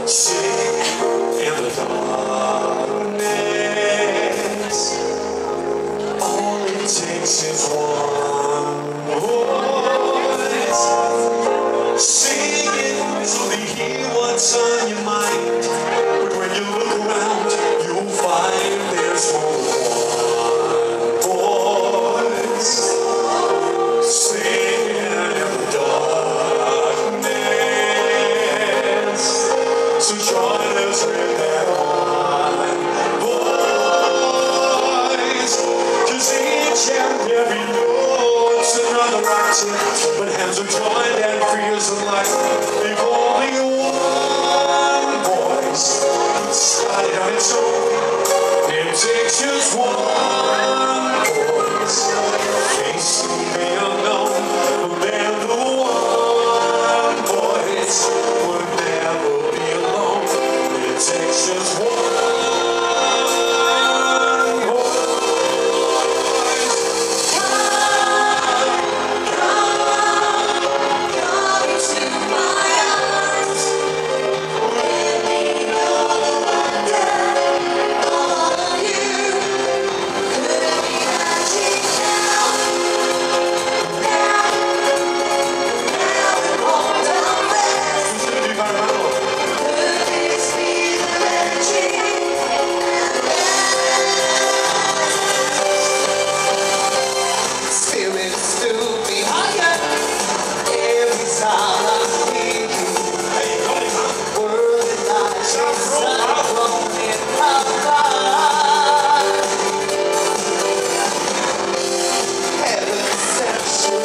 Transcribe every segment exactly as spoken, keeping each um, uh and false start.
Sing in the darkness. All it takes is one voice. Sing it till they hear what's on your mind. But when you look around, you'll find there's only one voice. Sing in the darkness. So join us with that one voice. 'Cause each and every note's another octave, but hands are joined and fears are like they've only one voice. Started on its own. It takes just one voice. Facing the unknown, but then the one voice would never be alone. It takes just one voice. Come into my arms, let me know the wonder of you. Could it be magic now? Now, now it won't unrest. Could this be the magic? Spirit still be higher every time I hear you. Word that lies inside in my mind. Heaven sent you,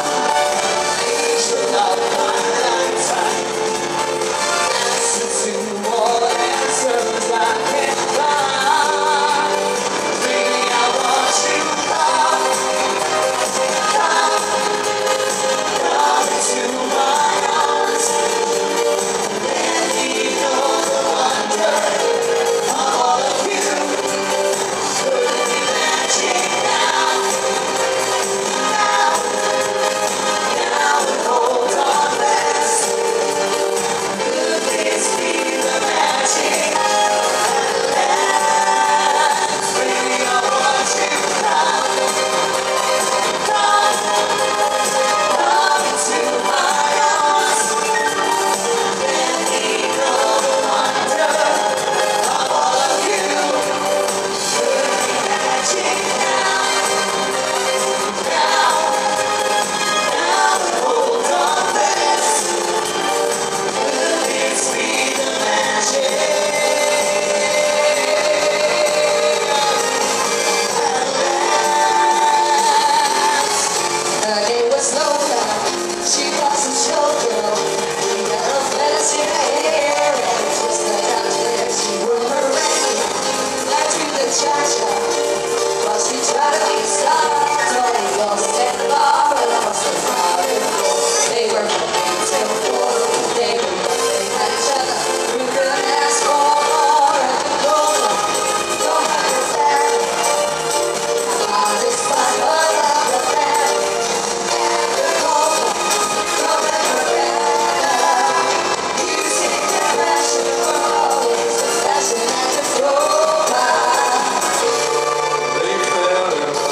angel of my lifetime. Answer to all answers I can't find. Baby, I want you come, come, come into my arms. Let me know the wonder of all of you. Could it be magic now? Now, now it holds on fast. Could this be the magic at last? Baby, I want you come, come, come into my arms. Let me know the wonder of all of you. Could it be magic now? Now, now it holds on fast. Could this be the magic at last? Her name was Lola. She was a showgirl. She had a fancy hair and just like that dress. She wore her ring back to the cha-cha. But she tried to be a star. Told me lost at the bar and lost the fire. They were beautiful. They were nothing like each other. Who could ask for more? And the Lola don't understand. I just find her love the best. And the Lola don't understand. Music and passion for always the passion and the Lola. They fell in love.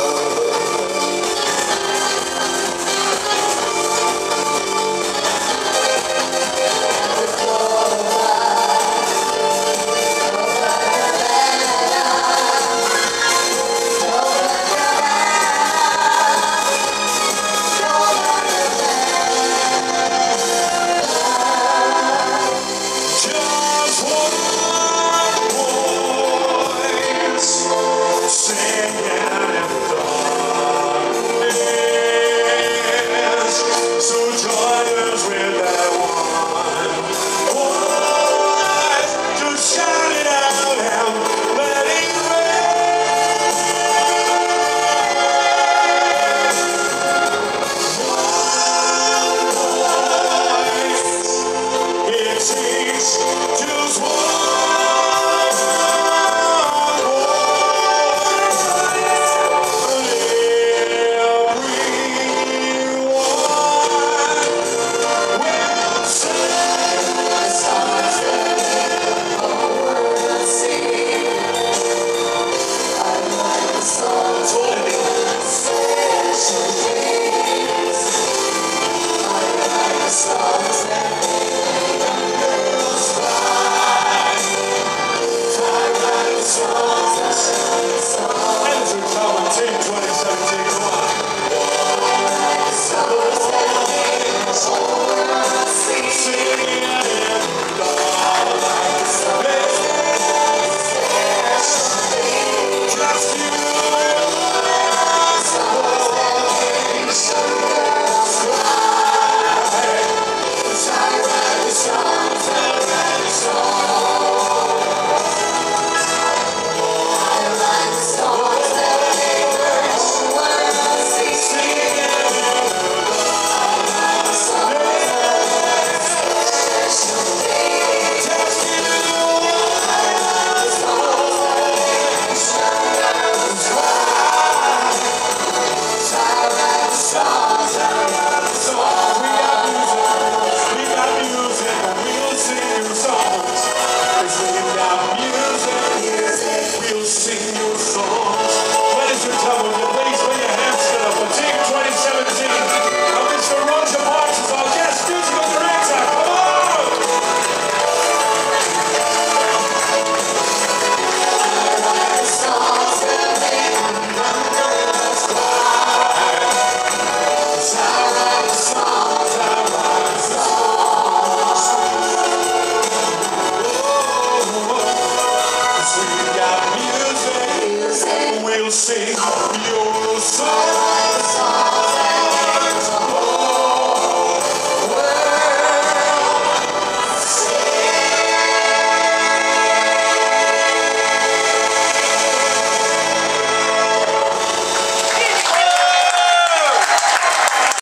Just one voice singing in the darkness. So join us with that one voice to shout it out and let it ring. One voice, it takes just one.